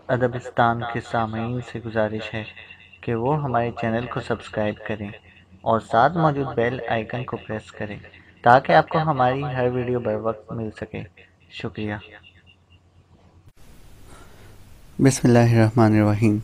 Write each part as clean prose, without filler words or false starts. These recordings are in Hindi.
अदबिस्तान के सामीन से गुजारिश है कि वो हमारे चैनल को सब्सक्राइब करें और साथ मौजूद बेल आइकन को प्रेस करें ताकि आपको हमारी हर वीडियो बर वक्त मिल सके। शुक्रिया। बिस्मिल्लाहिर्रहमानिर्रहीम।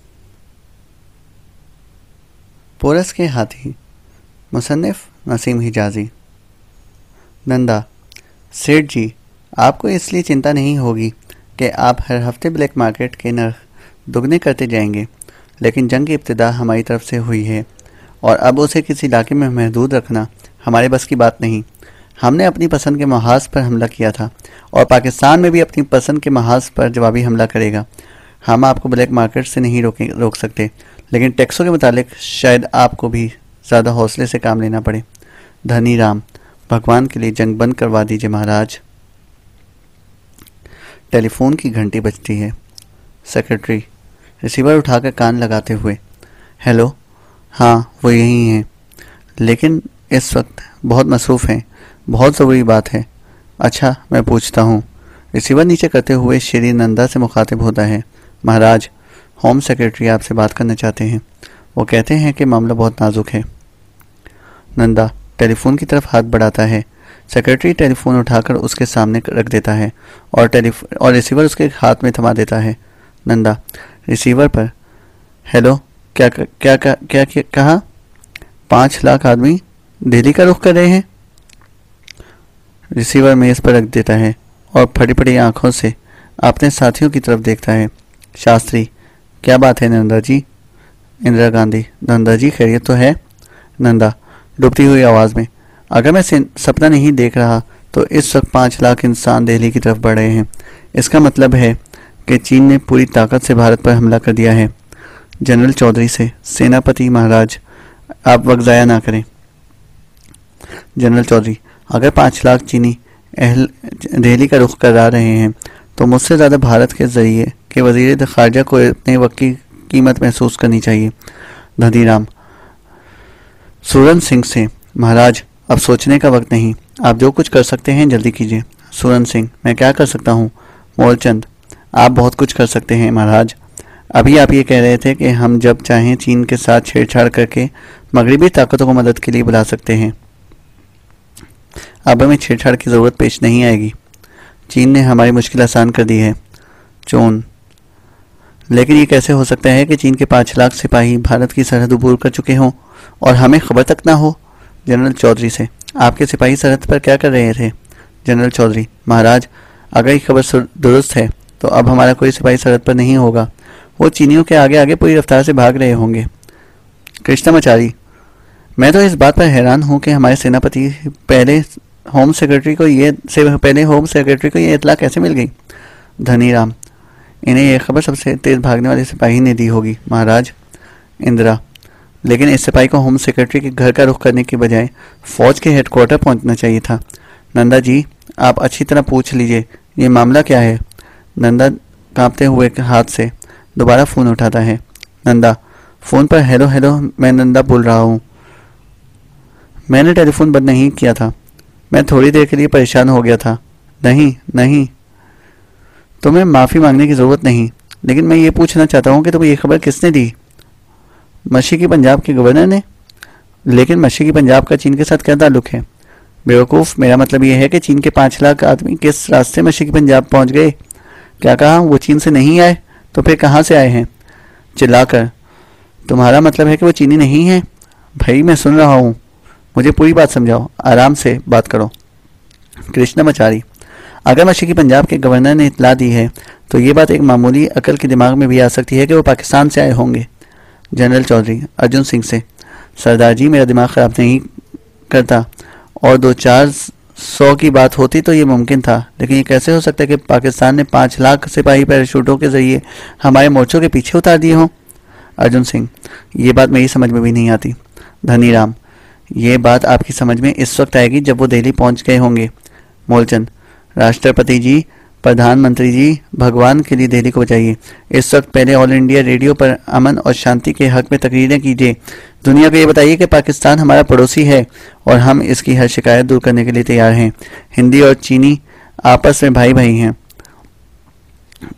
पोरस के हाथी, मुसन्निफ नसीम हिजाजी। नंदा, सेठ जी, आपको इसलिए चिंता नहीं होगी कि आप हर हफ्ते ब्लैक मार्केट के नर्ख दुगने करते जाएंगे, लेकिन जंग की इब्तिदा हमारी तरफ से हुई है और अब उसे किसी इलाके में महदूद रखना हमारे बस की बात नहीं। हमने अपनी पसंद के महाज पर हमला किया था और पाकिस्तान में भी अपनी पसंद के महाज पर जवाबी हमला करेगा। हम आपको ब्लैक मार्केट से नहीं रोक सकते, लेकिन टैक्सों के मुतालिक शायद आपको भी ज़्यादा हौसले से काम लेना पड़े। धनी राम, भगवान के लिए जंग बंद करवा दीजिए महाराज। टेलीफोन की घंटी बजती है। सेक्रेटरी रिसीवर उठाकर कान लगाते हुए, हेलो, हाँ वो यही हैं, लेकिन इस वक्त बहुत मसरूफ़ हैं, बहुत ज़रूरी बात है। अच्छा, मैं पूछता हूँ। रिसीवर नीचे करते हुए श्री नंदा से मुखातिब होता है, महाराज, होम सेक्रेटरी आपसे बात करना चाहते हैं। वो कहते हैं कि मामला बहुत नाजुक है। नंदा टेलीफोन की तरफ हाथ बढ़ाता है। सेक्रेटरी टेलीफोन उठाकर उसके सामने रख देता है और रिसीवर उसके हाथ में थमा देता है। नंदा रिसीवर पर, हेलो, क्या क्या क्या, क्या, क्या कहा? 5 लाख आदमी दिल्ली का रुख कर रहे हैं। रिसीवर मेज पर रख देता है और फटी फटी आंखों से अपने साथियों की तरफ देखता है। शास्त्री, क्या बात है नंदा जी? इंदिरा गांधी, नंदा जी खैरियत तो है? नंदा डूबती हुई आवाज़ में, अगर मैं सपना नहीं देख रहा तो इस वक्त 5 लाख इंसान दिल्ली की तरफ बढ़ रहे हैं। इसका मतलब है कि चीन ने पूरी ताकत से भारत पर हमला कर दिया है। जनरल चौधरी से, सेनापति महाराज, आप वक्त ज़ाया ना करें। जनरल चौधरी, अगर 5 लाख चीनी अहल दिल्ली का रुख करा रहे हैं तो मुझसे ज़्यादा भारत के ज़रिए के वज़ीर ख़ारजा को अपने वक्त की कीमत महसूस करनी चाहिए। धनीराम सूरन सिंह से, महाराज, अब सोचने का वक्त नहीं, आप जो कुछ कर सकते हैं जल्दी कीजिए। सूरन सिंह, मैं क्या कर सकता हूँ? मोलचंद, आप बहुत कुछ कर सकते हैं महाराज। अभी आप ये कह रहे थे कि हम जब चाहें चीन के साथ छेड़छाड़ करके मगरबी ताकतों को मदद के लिए बुला सकते हैं। अब हमें छेड़छाड़ की ज़रूरत पेश नहीं आएगी। चीन ने हमारी मुश्किल आसान कर दी है। चोन, लेकिन ये कैसे हो सकता है कि चीन के 5 लाख सिपाही भारत की सरहद अबूर कर चुके हों और हमें खबर तक ना हो? जनरल चौधरी से, आपके सिपाही सरहद पर क्या कर रहे थे? जनरल चौधरी, महाराज, अगर ये खबर दुरुस्त है तो अब हमारा कोई सिपाही सरहद पर नहीं होगा। वो चीनियों के आगे आगे पूरी रफ्तार से भाग रहे होंगे। कृष्णमाचारी, मैं तो इस बात पर हैरान हूँ कि हमारे सेनापति पहले होम सेक्रेटरी को ये इतला कैसे मिल गई। धनीराम, इन्हें यह खबर सबसे तेज भागने वाले सिपाही ने दी होगी महाराज। इंदिरा, लेकिन इस सिपाही को होम सेक्रेटरी के घर का रुख करने की बजाय फौज के हेडक्वार्टर पहुंचना चाहिए था। नंदा जी, आप अच्छी तरह पूछ लीजिए, ये मामला क्या है? नंदा कांपते हुए हाथ से दोबारा फ़ोन उठाता है। नंदा फ़ोन पर, हेलो हेलो, मैं नंदा बोल रहा हूँ। मैंने टेलीफोन बंद नहीं किया था, मैं थोड़ी देर के लिए परेशान हो गया था। नहीं नहीं, तुम्हें माफ़ी मांगने की ज़रूरत नहीं, लेकिन मैं ये पूछना चाहता हूँ कि तुम्हें ये खबर किसने दी? मशरिकी पंजाब के गवर्नर ने। लेकिन मशरिकी पंजाब का चीन के साथ क्या ताल्लुक है? बेवकूफ़, मेरा मतलब यह है कि चीन के 5 लाख आदमी किस रास्ते मशरिकी पंजाब पहुंच गए? क्या कहा? वो चीन से नहीं आए तो फिर कहाँ से आए हैं? चिल्लाकर, तुम्हारा मतलब है कि वो चीनी नहीं है? भाई मैं सुन रहा हूँ, मुझे पूरी बात समझाओ, आराम से बात करो। कृष्णमाचारी, अगर मशरिकी पंजाब के गवर्नर ने इतला दी है तो ये बात एक मामूली अकल के दिमाग में भी आ सकती है कि वो पाकिस्तान से आए होंगे। जनरल चौधरी अर्जुन सिंह से, सरदार जी, मेरा दिमाग ख़राब नहीं करता, और 2-400 की बात होती तो ये मुमकिन था, लेकिन ये कैसे हो सकता है कि पाकिस्तान ने 5 लाख सिपाही पैराशूटों के ज़रिए हमारे मोर्चों के पीछे उतार दिए हों? अर्जुन सिंह, ये बात मेरी समझ में भी नहीं आती। धनीराम, ये बात आपकी समझ में इस वक्त आएगी जब वो दिल्ली पहुंच गए होंगे। मोलचंद, राष्ट्रपति जी, प्रधानमंत्री जी, भगवान के लिए दिल्ली को बचाइए। इस वक्त पहले ऑल इंडिया रेडियो पर अमन और शांति के हक में तकरीरें कीजिए। दुनिया को ये बताइए कि पाकिस्तान हमारा पड़ोसी है और हम इसकी हर शिकायत दूर करने के लिए तैयार हैं। हिंदी और चीनी आपस में भाई भाई हैं।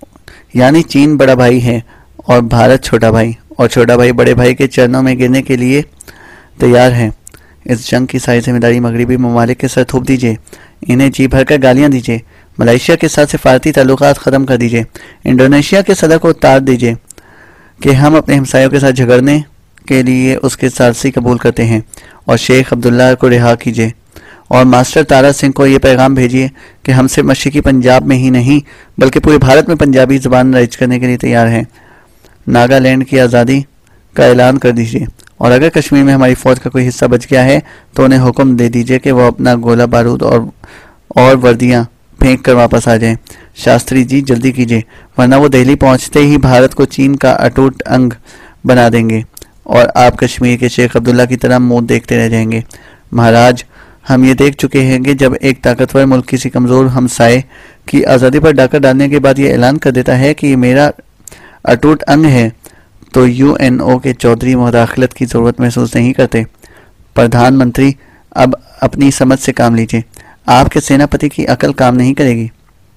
यानी चीन बड़ा भाई है और भारत छोटा भाई, और छोटा भाई बड़े भाई के चरणों में गिरने के लिए तैयार है। इस जंग की सारी जिम्मेदारी मगरबी ममालिक के सर थोप दीजिए। इन्हें जी भरकर गालियां दीजिए। मलेशिया के साथ सिफारती ताल्लुकात ख़त्म कर दीजिए। इंडोनेशिया के सदर को उतार दीजिए कि हम अपने हमसायों के साथ झगड़ने के लिए उसके सारसी कबूल करते हैं, और शेख अब्दुल्ला को रिहा कीजिए। और मास्टर तारा सिंह को ये पैगाम भेजिए कि हम सिर्फ मशरिकी पंजाब में ही नहीं बल्कि पूरे भारत में पंजाबी ज़बान राइज करने के लिए तैयार हैं। नागालैंड की आज़ादी का ऐलान कर दीजिए, और अगर कश्मीर में हमारी फ़ौज का कोई हिस्सा बच गया है तो उन्हें हुक्म दे दीजिए कि वो अपना गोला बारूद और वर्दियाँ फेंक कर वापस आ जाएं। शास्त्री जी जल्दी कीजिए, वरना वो दिल्ली पहुंचते ही भारत को चीन का अटूट अंग बना देंगे और आप कश्मीर के शेख अब्दुल्ला की तरह मुंह देखते रह जाएंगे। महाराज, हम ये देख चुके हैं कि जब एक ताकतवर मुल्क किसी कमज़ोर हमसाए की आज़ादी पर डाका डालने के बाद ये ऐलान कर देता है कि ये मेरा अटूट अंग है, तो यूएनओ के चौधरी मुदाखलत की ज़रूरत महसूस नहीं करते। प्रधानमंत्री, अब अपनी समझ से काम लीजिए। आपके सेनापति की अकल काम नहीं करेगी।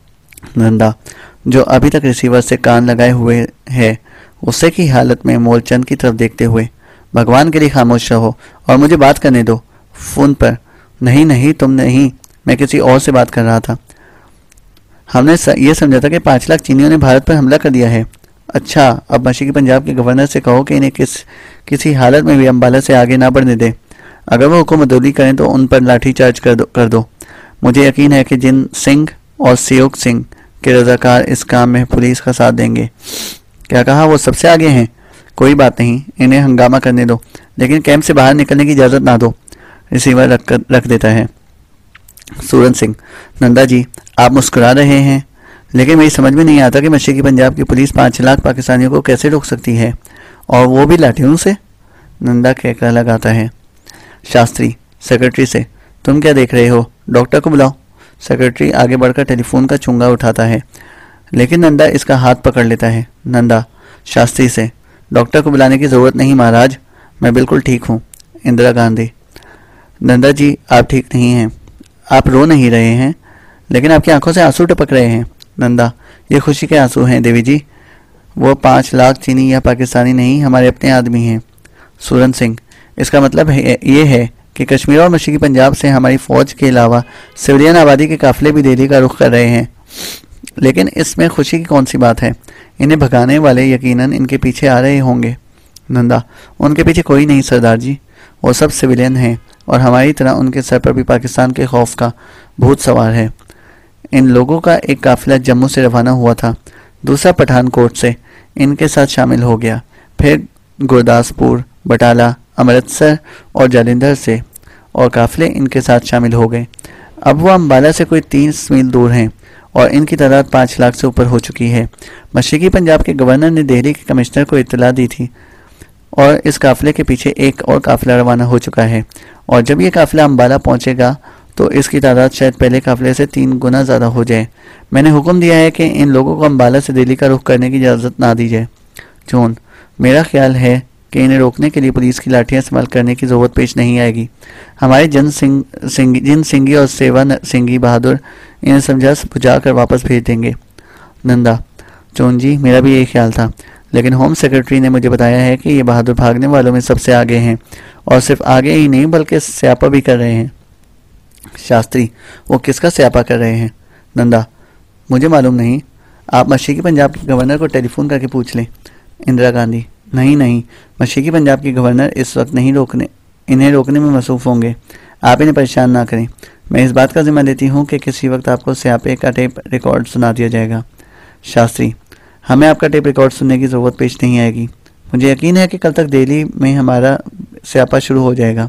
नंदा, जो अभी तक रिसीवर से कान लगाए हुए है, गुस्से की हालत में मोलचंद की तरफ देखते हुए, भगवान के लिए खामोश रहो और मुझे बात करने दो। फोन पर, नहीं नहीं तुम नहीं, मैं किसी और से बात कर रहा था। हमने ये समझा था कि 5 लाख चीनियों ने भारत पर हमला कर दिया है। अच्छा, अब मशरिकी पंजाब के गवर्नर से कहो कि इन्हें किसी हालत में भी अम्बाला से आगे ना बढ़ने दे। अगर वो हुकूमत अदौली करें तो उन पर लाठी चार्ज कर दो। मुझे यकीन है कि जिन सिंह और सियोक सिंह के रजाकार इस काम में पुलिस का साथ देंगे। क्या कहा, वो सबसे आगे हैं? कोई बात नहीं, इन्हें हंगामा करने दो, लेकिन कैंप से बाहर निकलने की इजाज़त ना दो। रिसीवर रख देता है। सूरन सिंह, नंदा जी आप मुस्कुरा रहे हैं, लेकिन मेरी समझ में नहीं आता कि मशरिकी पंजाब की पुलिस 5 लाख पाकिस्तानियों को कैसे रोक सकती है, और वो भी लाठियों से। नंदा केकड़ा लगाता है। शास्त्री सेक्रेटरी से, तुम क्या देख रहे हो, डॉक्टर को बुलाओ। सेक्रेटरी आगे बढ़कर टेलीफोन का चुंगा उठाता है, लेकिन नंदा इसका हाथ पकड़ लेता है। नंदा शास्त्री से, डॉक्टर को बुलाने की ज़रूरत नहीं महाराज, मैं बिल्कुल ठीक हूँ। इंदिरा गांधी, नंदा जी आप ठीक नहीं हैं, आप रो नहीं रहे हैं, लेकिन आपकी आंखों से आंसू टपक रहे हैं। नंदा, ये खुशी के आंसू हैं देवी जी, वो 5 लाख चीनी या पाकिस्तानी नहीं, हमारे अपने आदमी हैं। सूरन सिंह, इसका मतलब ये है कि कश्मीर और मशरिकी पंजाब से हमारी फ़ौज के अलावा सिविलियन आबादी के काफ़िले भी दिल्ली का रुख कर रहे हैं, लेकिन इसमें खुशी की कौन सी बात है? इन्हें भगाने वाले यकीनन इनके पीछे आ रहे होंगे। नंदा, उनके पीछे कोई नहीं सरदार जी, वो सब सिविलियन हैं और हमारी तरह उनके सर पर भी पाकिस्तान के खौफ का भूत सवार है। इन लोगों का एक काफिला जम्मू से रवाना हुआ था, दूसरा पठानकोट से इनके साथ शामिल हो गया, फिर गुरदासपुर, बटाला, अमृतसर और जालंधर से और काफिले इनके साथ शामिल हो गए। अब वो अम्बाला से कोई 30 मील दूर हैं और इनकी तादाद 5 लाख से ऊपर हो चुकी है। मशरिकी पंजाब के गवर्नर ने दिल्ली के कमिश्नर को इत्तला दी थी और इस काफिले के पीछे एक और काफिला रवाना हो चुका है, और जब ये काफिला अम्बाला पहुंचेगा तो इसकी तादाद शायद पहले काफिले से 3 गुना ज़्यादा हो जाए। मैंने हुक्म दिया है कि इन लोगों को अम्बाला से दिल्ली का रुख करने की इजाज़त ना दी जाए। जॉन, मेरा ख्याल है कि इन्हें रोकने के लिए पुलिस की लाठियां इस्तेमाल करने की ज़रूरत पेश नहीं आएगी। हमारे जिन सिंगी और सेवा सिंगी बहादुर इन्हें समझा बुझा कर वापस भेज देंगे। नंदा, जॉन जी मेरा भी यही ख्याल था, लेकिन होम सेक्रेटरी ने मुझे बताया है कि ये बहादुर भागने वालों में सबसे आगे हैं, और सिर्फ आगे ही नहीं बल्कि स्यापा भी कर रहे हैं। शास्त्री, वो किसका स्यापा कर रहे हैं? नंदा, मुझे मालूम नहीं, आप मशरिकी पंजाब के गवर्नर को टेलीफोन करके पूछ लें। इंदिरा गांधी, नहीं, मशरिकी पंजाब के गवर्नर इस वक्त इन्हें रोकने में मसरूफ़ होंगे। आप इन्हें परेशान ना करें। मैं इस बात का जिम्मा लेती हूँ कि किसी वक्त आपको स्यापे का टेप रिकॉर्ड सुना दिया जाएगा। शास्त्री, हमें आपका टेप रिकॉर्ड सुनने की ज़रूरत पेश नहीं आएगी। मुझे यकीन है कि कल तक दिल्ली में हमारा स्यापा शुरू हो जाएगा।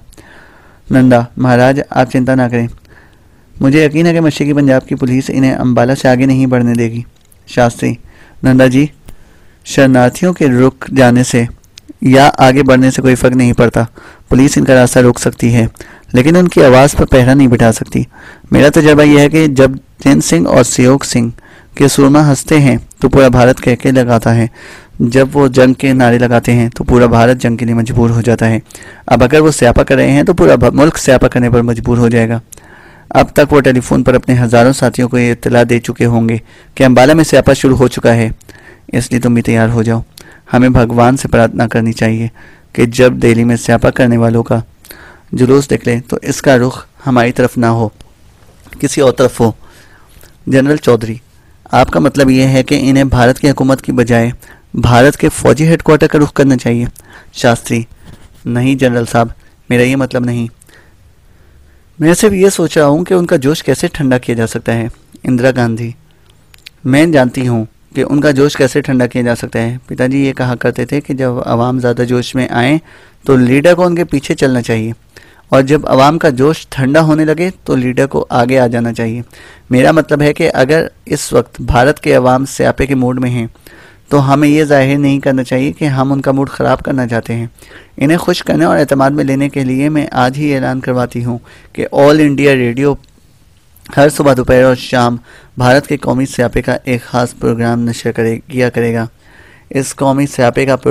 नंदा, महाराज आप चिंता ना करें, मुझे यकीन है कि मशरिकी पंजाब की पुलिस इन्हें अम्बाला से आगे नहीं बढ़ने देगी। शास्त्री, नंदा जी, शरणार्थियों के रुक जाने से या आगे बढ़ने से कोई फ़र्क नहीं पड़ता। पुलिस इनका रास्ता रोक सकती है, लेकिन उनकी आवाज़ पर पहरा नहीं बिठा सकती। मेरा तजर्बा यह है कि जब जिन सिंह और सियोक सिंह के सुरमा हंसते हैं तो पूरा भारत कहके लगाता है, जब वो जंग के नारे लगाते हैं तो पूरा भारत जंग के लिए मजबूर हो जाता है। अब अगर वो स्यापा कर रहे हैं तो पूरा मुल्क स्यापा करने पर मजबूर हो जाएगा। अब तक वो टेलीफोन पर अपने हज़ारों साथियों को ये इत्तला दे चुके होंगे कि अम्बाला में स्यापा शुरू हो चुका है। इसलिए तुम भी तैयार हो जाओ। हमें भगवान से प्रार्थना करनी चाहिए कि जब दिल्ली में स्यापा करने वालों का जुलूस निकले तो इसका रुख हमारी तरफ ना हो, किसी और तरफ हो। जनरल चौधरी, आपका मतलब यह है कि इन्हें भारत की हुकूमत की बजाय भारत के फौजी हेडक्वार्टर का रुख करना चाहिए? शास्त्री, नहीं जनरल साहब, मेरा ये मतलब नहीं। मैं सिर्फ ये सोच रहा हूँ कि उनका जोश कैसे ठंडा किया जा सकता है। इंदिरा गांधी, मैं जानती हूँ कि उनका जोश कैसे ठंडा किया जा सकता है। पिताजी ये कहा करते थे कि जब आवाम ज़्यादा जोश में आए तो लीडर को उनके पीछे चलना चाहिए, और जब आवाम का जोश ठंडा होने लगे तो लीडर को आगे आ जाना चाहिए। मेरा मतलब है कि अगर इस वक्त भारत के अवाम स्यापे के मूड में हैं तो हमें ये जाहिर नहीं करना चाहिए कि हम उनका मूड ख़राब करना चाहते हैं। इन्हें खुश करने और एतमाद में लेने के लिए मैं आज ही ऐलान करवाती हूँ कि ऑल इंडिया रेडियो हर सुबह, दोपहर और शाम भारत के कौमी स्यापे का एक ख़ास प्रोग्राम नशर किया करेगा। इस कौमी स्यापे का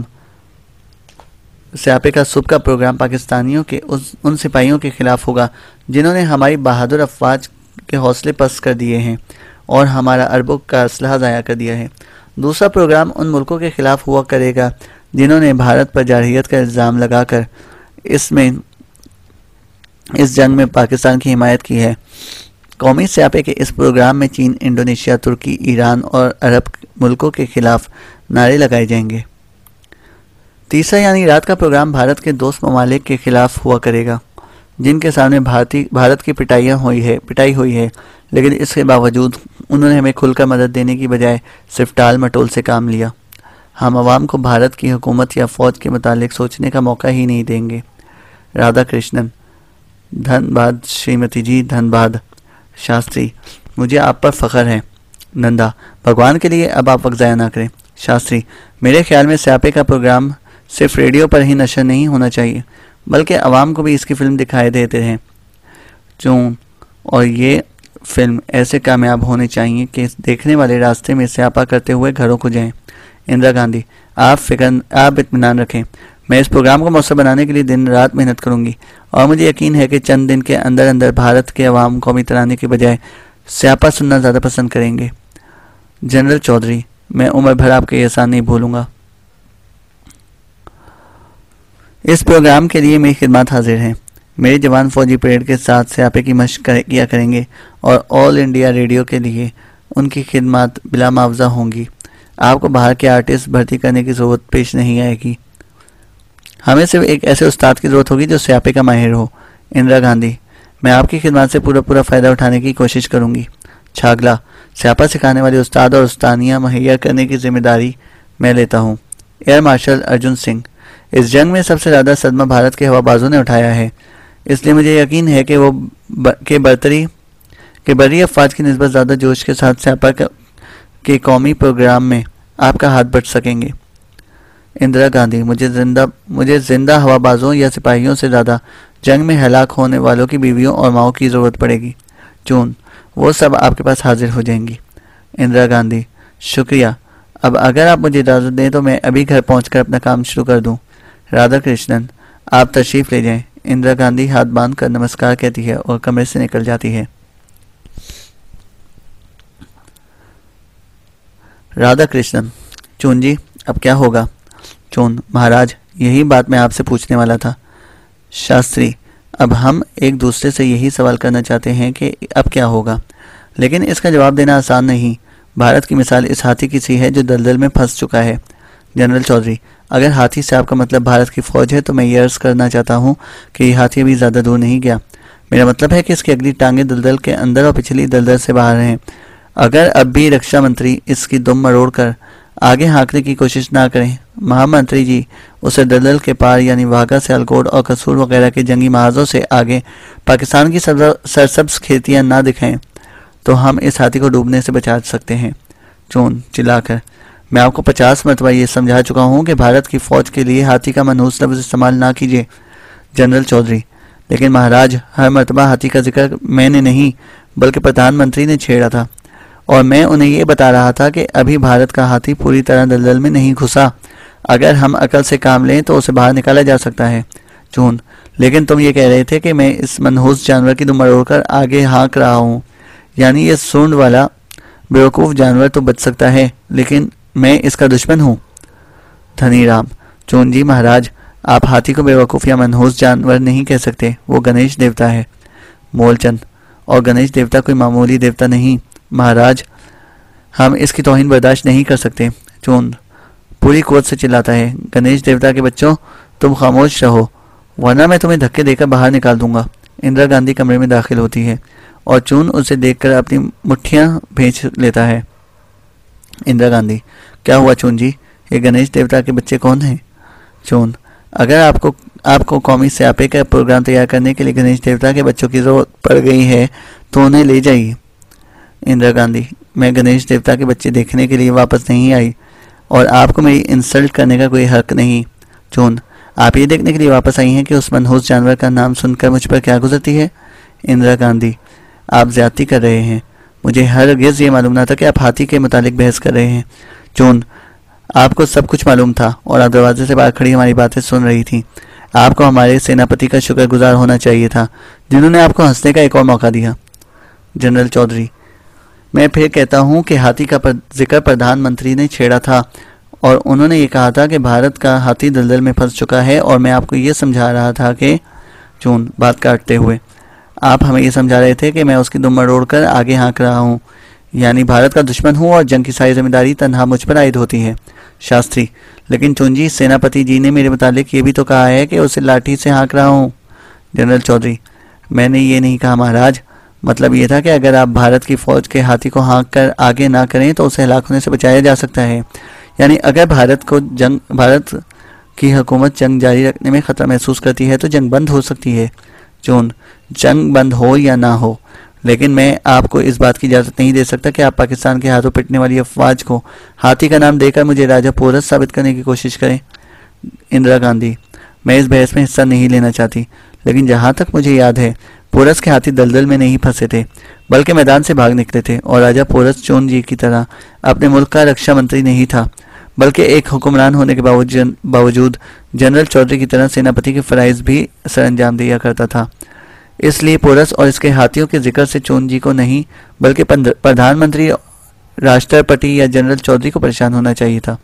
सुबह का प्रोग्राम पाकिस्तानियों के उन सिपाहियों के खिलाफ होगा जिन्होंने हमारी बहादुर अफवाज के हौसले पस्त कर दिए हैं और हमारा अरबों का असलहा ज़ाया कर दिया है। दूसरा प्रोग्राम उन मुल्कों के खिलाफ हुआ करेगा जिन्होंने भारत पर जारहियत का इल्ज़ाम लगाकर इस जंग में पाकिस्तान की हिमायत की है। कौमी स्यापे के इस प्रोग्राम में चीन, इंडोनेशिया, तुर्की, ईरान और अरब मुल्कों के खिलाफ नारे लगाए जाएंगे। तीसरा यानी रात का प्रोग्राम भारत के दोस्त ममालिक के खिलाफ हुआ करेगा जिनके सामने भारत की पिटाई हुई है, लेकिन इसके बावजूद उन्होंने हमें खुलकर मदद देने की बजाय सिर्फ टाल मटोल से काम लिया। हम आवाम को भारत की हुकूमत या फ़ौज के मुतालिक सोचने का मौका ही नहीं देंगे। राधा कृष्णन, धन्यवाद श्रीमती जी, धन्यवाद। शास्त्री, मुझे आप पर फ़ख्र है। नंदा, भगवान के लिए अब आप वक्त ज़ाया ना करें। शास्त्री, मेरे ख्याल में स्यापे का प्रोग्राम सिर्फ रेडियो पर ही नशर नहीं होना चाहिए, बल्कि आवाम को भी इसकी फ़िल्म दिखाई देते हैं और ये फिल्म ऐसे कामयाब होनी चाहिए कि देखने वाले रास्ते में स्यापा करते हुए घरों को जाएं। इंदिरा गांधी, आप इत्मीनान रखें, मैं इस प्रोग्राम को मौसर बनाने के लिए दिन रात मेहनत करूंगी और मुझे यकीन है कि चंद दिन के अंदर अंदर भारत के अवाम कौमी तराने के बजाय स्यापा सुनना ज़्यादा पसंद करेंगे। जनरल चौधरी, मैं उम्र भर आपके एहसान नहीं भूलूंगा। इस प्रोग्राम के लिए मेरी खिदमत हाजिर हैं। मेरे जवान फौजी परेड के साथ स्यापे की मशक किया करेंगे और ऑल इंडिया रेडियो के लिए उनकी खिदमत बिला मुआवजा होंगी। आपको बाहर के आर्टिस्ट भर्ती करने की ज़रूरत पेश नहीं आएगी। हमें सिर्फ एक ऐसे उस्ताद की ज़रूरत होगी जो स्यापे का माहिर हो। इंदिरा गांधी, मैं आपकी खिदमत से पूरा फ़ायदा उठाने की कोशिश करूंगी। छागला, स्यापा सिखाने वाले उस्ताद और उस्तानियाँ मुहैया करने की जिम्मेदारी मैं लेता हूँ। एयर मार्शल अर्जुन सिंह, इस जंग में सबसे ज़्यादा सदमा भारत के हवाबाजों ने उठाया है, इसलिए मुझे यकीन है कि बर्री अफवाज की निस्बत ज़्यादा जोश के साथ स्यापा के कौमी प्रोग्राम में आपका हाथ बट सकेंगे। इंदिरा गांधी, मुझे जिंदा हवाबाजों या सिपाहियों से ज़्यादा जंग में हलाक होने वालों की बीवियों और माओं की ज़रूरत पड़ेगी। जून, वो सब आपके पास हाजिर हो जाएंगी। इंदिरा गांधी, शुक्रिया। अब अगर आप मुझे इजाज़त दें तो मैं अभी घर पहुंचकर अपना काम शुरू कर दूं। राधा कृष्णन, आप तशरीफ़ ले जाएं। इंदिरा गांधी हाथ बांध कर नमस्कार कहती है और कमरे से निकल जाती है। राधा कृष्णन, चून जी, अब क्या होगा? चून, महाराज, यही बात मैं आपसे पूछने वाला था। शास्त्री, अब हम एक दूसरे से यही सवाल करना चाहते हैं कि अब क्या होगा, लेकिन इसका जवाब देना आसान नहीं। भारत की मिसाल इस हाथी की सी है जो दलदल में फंस चुका है। जनरल चौधरी, अगर हाथी से आपका मतलब भारत की फ़ौज है तो मैं ये अर्ज़ करना चाहता हूँ कि ये हाथी अभी ज़्यादा दूर नहीं गया। मेरा मतलब है कि इसकी अगली टांगें दलदल के अंदर और पिछली दलदल से बाहर हैं। अगर अब भी रक्षा मंत्री इसकी दुम मरोड़ कर आगे हाँकने की कोशिश ना करें, महामंत्री जी उसे दलदल के पार यानी वाघा, सियालकोट और कसूर वगैरह के जंगी महाजों से आगे पाकिस्तान की सरसब्ज खेतियाँ ना दिखाएं तो हम इस हाथी को डूबने से बचा सकते हैं। चून चिल्लाकर, मैं आपको 50 मरतबा ये समझा चुका हूँ कि भारत की फ़ौज के लिए हाथी का मनहूस लफ्ज़ इस्तेमाल ना कीजिए। जनरल चौधरी, लेकिन महाराज, हर मरतबा हाथी का जिक्र मैंने नहीं बल्कि प्रधानमंत्री ने छेड़ा था और मैं उन्हें ये बता रहा था कि अभी भारत का हाथी पूरी तरह दलदल में नहीं घुसा। अगर हम अकल से काम लें तो उसे बाहर निकाला जा सकता है। चून, लेकिन तुम ये कह रहे थे कि मैं इस मनहूस जानवर की दुम मरोड़कर आगे हाँक रहा हूँ, यानी ये सूंड वाला बेवकूफ़ जानवर तो बच सकता है लेकिन मैं इसका दुश्मन हूँ? धनीराम, चून जी महाराज, आप हाथी को बेवकूफ़ या मनहूस जानवर नहीं कह सकते, वो गणेश देवता है। मूलचंद, और गणेश देवता कोई मामूली देवता नहीं महाराज, हम इसकी तौहीन बर्दाश्त नहीं कर सकते। चून पूरी कुव्वत से चिल्लाता है, गणेश देवता के बच्चों, तुम खामोश रहो वरना मैं तुम्हें धक्के देकर बाहर निकाल दूंगा। इंदिरा गांधी कमरे में दाखिल होती है और चून उसे देखकर अपनी मुट्ठियां भेज लेता है। इंदिरा गांधी, क्या हुआ चून जी, ये गणेश देवता के बच्चे कौन हैं? चून, अगर आपको कौमी स्यापे का प्रोग्राम तैयार करने के लिए गणेश देवता के बच्चों की जरूरत पड़ गई है तो उन्हें ले जाइए। इंदिरा गांधी, मैं गणेश देवता के बच्चे देखने के लिए वापस नहीं आई और आपको मेरी इंसल्ट करने का कोई हक नहीं। चून, आप ये देखने के लिए वापस आई हैं कि उस मनहूस जानवर का नाम सुनकर मुझ पर क्या गुजरती है। इंदिरा गांधी, आप ज्यादती कर रहे हैं, मुझे हरगिज़ ये मालूम ना था कि आप हाथी के मुतालिक बहस कर रहे हैं। चून, आपको सब कुछ मालूम था और आप दरवाजे से बाहर खड़ी हमारी बातें सुन रही थी। आपको हमारे सेनापति का शुक्रगुजार होना चाहिए था जिन्होंने आपको हंसने का एक और मौका दिया। जनरल चौधरी, मैं फिर कहता हूँ कि हाथी का जिक्र प्रधानमंत्री ने छेड़ा था और उन्होंने ये कहा था कि भारत का हाथी दलदल में फंस चुका है और मैं आपको ये समझा रहा था कि। चून बात काटते हुए, आप हमें ये समझा रहे थे कि मैं उसकी दुम मरोड़ कर आगे हाँक रहा हूँ, यानी भारत का दुश्मन हूँ और जंग की सारी जिम्मेदारी तनहा मुझ पर आयद होती है। शास्त्री, लेकिन चून जी, सेनापति जी ने मेरे मुतालिक ये भी तो कहा है कि उसे लाठी से हाँक रहा हूँ। जनरल चौधरी, मैंने ये नहीं कहा महाराज, मतलब ये था कि अगर आप भारत की फौज के हाथी को हाँक कर आगे ना करें तो उसे हलाक होने से बचाया जा सकता है, यानी अगर भारत की हुकूमत जंग जारी रखने में खतरा महसूस करती है तो जंग बंद हो सकती है। चून, जंग बंद हो या ना हो, लेकिन मैं आपको इस बात की इजाज़त नहीं दे सकता कि आप पाकिस्तान के हाथों पिटने वाली अफवाज को हाथी का नाम देकर मुझे राजा पोरस साबित करने की कोशिश करें। इंदिरा गांधी, मैं इस बहस में हिस्सा नहीं लेना चाहती, लेकिन जहाँ तक मुझे याद है पोरस के हाथी दलदल में नहीं फंसे थे बल्कि मैदान से भाग निकले थे और राजा पोरस चून जी की तरह अपने मुल्क का रक्षा मंत्री नहीं था बल्कि एक हुक्मरान होने के बावजूद जनरल चौधरी की तरह सेनापति के फराइज भी सरअंजाम दिया करता था। इसलिए पोरस और इसके हाथियों के जिक्र से चून जी को नहीं बल्कि प्रधानमंत्री, राष्ट्रपति या जनरल चौधरी को परेशान होना चाहिए था।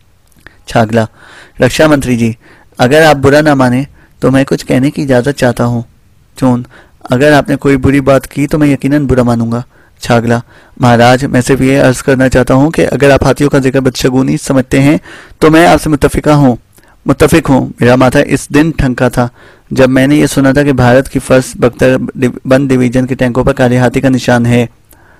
छागला, रक्षा मंत्री जी, अगर आप बुरा ना माने तो मैं कुछ कहने की इजाज़त चाहता हूँ। चून, अगर आपने कोई बुरी बात की तो मैं यकीनन बुरा मानूंगा। छागला, महाराज, मैं सिर्फ ये अर्ज करना चाहता हूँ कि अगर आप हाथियों का जिक्र बदशगुनी समझते हैं तो मैं आपसे मुत्तफिक हूँ। मेरा माथा इस दिन ठनका था जब मैंने ये सुना था कि भारत की फर्स्ट बख्तरबंद डिवीजन के टैंकों पर काले हाथी का निशान है।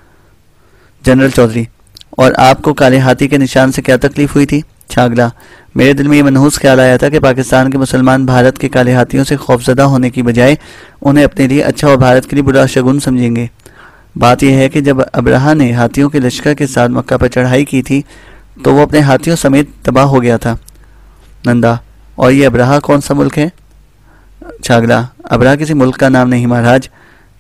जनरल चौधरी, और आपको काले हाथी के निशान से क्या तकलीफ हुई थी? छागला, मेरे दिल में ये मनहूस ख्याल आया था कि पाकिस्तान के मुसलमान भारत के काले हाथियों से खौफजदा होने की बजाय उन्हें अपने लिए अच्छा और भारत के लिए बुरा शगुन समझेंगे। बात यह है कि जब अब्राहा ने हाथियों के लश्कर के साथ मक्का पर चढ़ाई की थी तो वो अपने हाथियों समेत तबाह हो गया था। नंदा, और ये अब्राहा कौन सा मुल्क है? छागला, अब्राहा किसी मुल्क का नाम नहीं महाराज,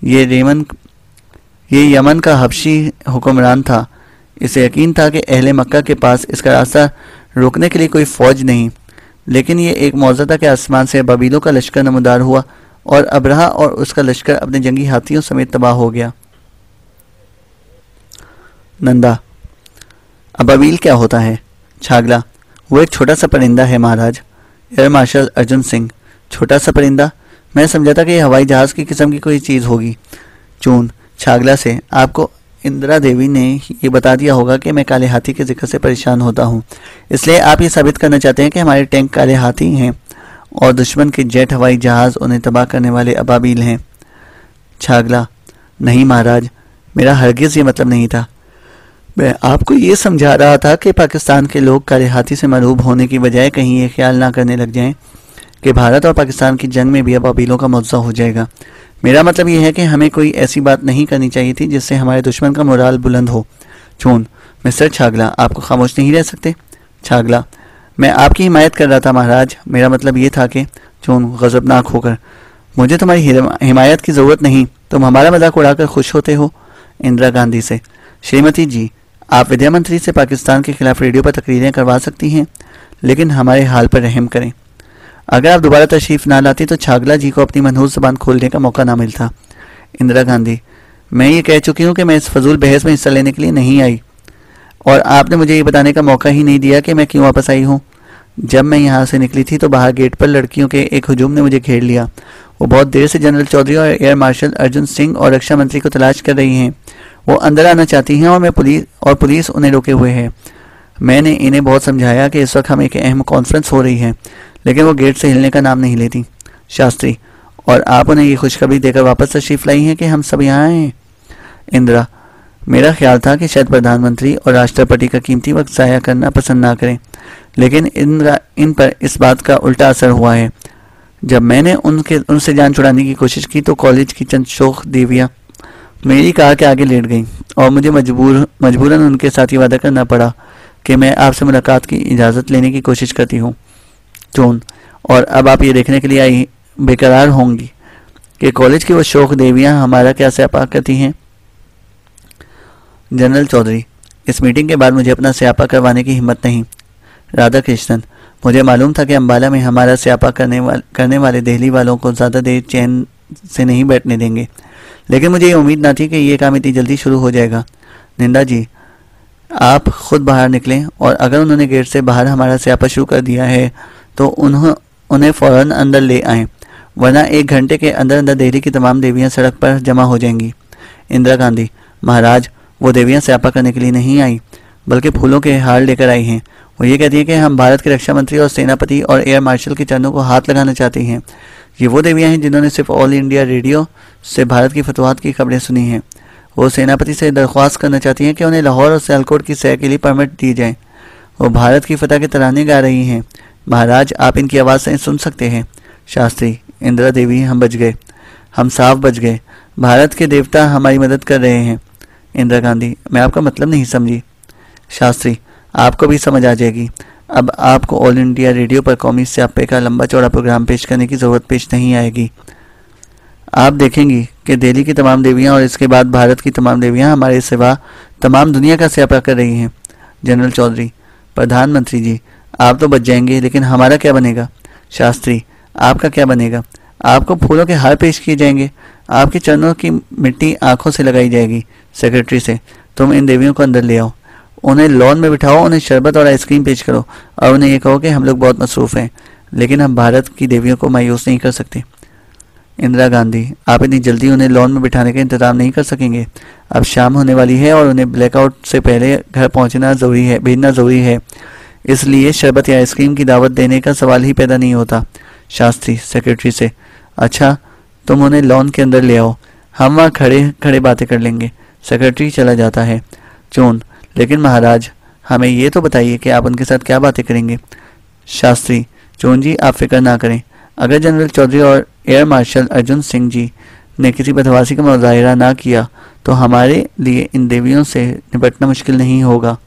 ये यमन का हबशी हुक्मरान था। इसे यकीन था कि अहले मक्का के पास इसका रास्ता रोकने के लिए कोई फौज नहीं, लेकिन ये एक मौजज़ा था कि आसमान से अबाबीलों का लश्कर नमूदार हुआ और अब्राहा और उसका लश्कर अपने जंगी हाथियों समेत तबाह हो गया। नंदा, अबाबील क्या होता है? छागला, वो एक छोटा सा परिंदा है महाराज। एयर मार्शल अर्जुन सिंह, छोटा सा परिंदा? मैं समझा था कि ये हवाई जहाज़ की किस्म की कोई चीज़ होगी। चून छागला से, आपको इंदिरा देवी ने ये बता दिया होगा कि मैं काले हाथी के जिक्र से परेशान होता हूँ, इसलिए आप ये साबित करना चाहते हैं कि हमारे टैंक काले हाथी हैं और दुश्मन के जेट हवाई जहाज़ उन्हें तबाह करने वाले अबाबील हैं। छागला, नहीं महाराज, मेरा हरगिज़ ये मतलब नहीं था। मैं आपको ये समझा रहा था कि पाकिस्तान के लोग काले हाथी से मरहूब होने की बजाय कहीं ये ख्याल ना करने लग जाएं कि भारत और पाकिस्तान की जंग में भी अबाबीलों का मुआवजा हो जाएगा। मेरा मतलब ये है कि हमें कोई ऐसी बात नहीं करनी चाहिए थी जिससे हमारे दुश्मन का मोराल बुलंद हो। चून, मिस्टर छागला, आपको खामोश नहीं रह सकते। छागला, मैं आपकी हिमायत कर रहा था महाराज, मेरा मतलब ये था कि। चून गज़बनाक होकर, मुझे तुम्हारी हिमायत की ज़रूरत नहीं, तुम हमारा मजाक उड़ाकर खुश होते हो। इंदिरा गांधी से, श्रीमती जी, आप विद्या मंत्री से पाकिस्तान के खिलाफ रेडियो पर तकरीरें करवा सकती हैं, लेकिन हमारे हाल पर रहम करें। अगर आप दोबारा तशरीफ़ ना लाती तो छागला जी को अपनी मनहूस ज़बान खोलने का मौका ना मिलता। इंदिरा गांधी, मैं ये कह चुकी हूँ कि मैं इस फजूल बहस में हिस्सा लेने के लिए नहीं आई और आपने मुझे ये बताने का मौका ही नहीं दिया कि मैं क्यों वापस आई हूँ। जब मैं यहाँ से निकली थी तो बाहर गेट पर लड़कियों के एक हुजूम ने मुझे घेर लिया। वो बहुत देर से जनरल चौधरी और एयर मार्शल अर्जुन सिंह और रक्षा मंत्री को तलाश कर रही हैं। वो अंदर आना चाहती हैं और पुलिस उन्हें रोके हुए है। मैंने इन्हें बहुत समझाया कि इस वक्त हम एक अहम कॉन्फ्रेंस हो रही है, लेकिन वो गेट से हिलने का नाम नहीं लेती। शास्त्री, और आप उन्हें ये खुशखबरी देकर वापस तशरीफ लाई हैं कि हम सब यहाँ हैं। इंदिरा, मेरा ख्याल था कि शायद प्रधानमंत्री और राष्ट्रपति का कीमती वक्त ज़ाया करना पसंद ना करें, लेकिन इन पर इस बात का उल्टा असर हुआ है। जब मैंने उनसे जान छुड़ाने की कोशिश की तो कॉलेज की चंद शोख देवियाँ मेरी कार के आगे लेट गईं और मुझे मजबूरन उनके साथ ही वादा करना पड़ा कि मैं आपसे मुलाकात की इजाज़त लेने की कोशिश करती हूँ। जॉन, और अब आप ये देखने के लिए आई बेकरार होंगी कि कॉलेज की वो शोख देवियाँ हमारा क्या स्यापा करती हैं। जनरल चौधरी, इस मीटिंग के बाद मुझे अपना स्यापा करवाने की हिम्मत नहीं। राधा कृष्णन, मुझे मालूम था कि अम्बाला में हमारा स्यापा करने वाले दिल्ली वालों को ज़्यादा देर चैन से नहीं बैठने देंगे, लेकिन मुझे ये उम्मीद ना थी कि ये काम इतनी जल्दी शुरू हो जाएगा। निंदा जी, आप खुद बाहर निकलें और अगर उन्होंने गेट से बाहर हमारा स्यापा शुरू कर दिया है तो उन्हें फ़ौरन अंदर ले आएं, वरना 1 घंटे के अंदर अंदर दिल्ली की तमाम देवियाँ सड़क पर जमा हो जाएंगी। इंदिरा गांधी, महाराज, वो देवियाँ स्यापा करने के लिए नहीं आई, बल्कि फूलों के हार लेकर आई हैं। वो ये कहती हैं कि हम भारत के रक्षा मंत्री और सेनापति और एयर मार्शल के चरणों को हाथ लगाना चाहती हैं। ये वो देवियाँ हैं जिन्होंने सिर्फ ऑल इंडिया रेडियो से भारत की फतवाहत की खबरें सुनी हैं। वो सेनापति से दरख्वास्त करना चाहती हैं कि उन्हें लाहौर और सियालकोट की सैर के लिए परमिट दी जाए। वो भारत की फतह के तराने गा रही हैं। महाराज, आप इनकी आवाज़ से सुन सकते हैं। शास्त्री, इंदिरा देवी, हम बच गए, हम साफ बच गए। भारत के देवता हमारी मदद कर रहे हैं। इंदिरा गांधी, मैं आपका मतलब नहीं समझी। शास्त्री, आपको भी समझ आ जाएगी। अब आपको ऑल इंडिया रेडियो पर कौमी स्यापे का लंबा चौड़ा प्रोग्राम पेश करने की ज़रूरत पेश नहीं आएगी। आप देखेंगी कि दिल्ली की तमाम देवियाँ और इसके बाद भारत की तमाम देवियाँ हमारे सिवा तमाम दुनिया का स्यापा कर रही हैं। जनरल चौधरी, प्रधानमंत्री जी, आप तो बच जाएंगे, लेकिन हमारा क्या बनेगा। शास्त्री, आपका क्या बनेगा। आपको फूलों के हार पेश किए जाएंगे, आपके चरणों की मिट्टी आंखों से लगाई जाएगी। सेक्रेटरी से, तुम इन देवियों को अंदर ले आओ, उन्हें लॉन में बिठाओ, उन्हें शरबत और आइसक्रीम पेश करो और उन्हें ये कहो कि हम लोग बहुत मसरूफ़ हैं, लेकिन हम भारत की देवियों को मायूस नहीं कर सकते। इंदिरा गांधी, आप इतनी जल्दी उन्हें लॉन में बिठाने का इंतजाम नहीं कर सकेंगे। अब शाम होने वाली है और उन्हें ब्लैकआउट से पहले घर भेजना ज़रूरी है, इसलिए शरबत या आइसक्रीम की दावत देने का सवाल ही पैदा नहीं होता। शास्त्री सेक्रेटरी से, अच्छा, तुम उन्हें लॉन के अंदर ले आओ, हम वहाँ खड़े खड़े बातें कर लेंगे। सेक्रेटरी चला जाता है। चोन, लेकिन महाराज, हमें ये तो बताइए कि आप उनके साथ क्या बातें करेंगे। शास्त्री, चोन जी, आप फिक्र ना करें, अगर जनरल चौधरी और एयर मार्शल अर्जुन सिंह जी ने किसी बदमाशी का मुजाहिरा ना किया तो हमारे लिए इन देवियों से निपटना मुश्किल नहीं होगा।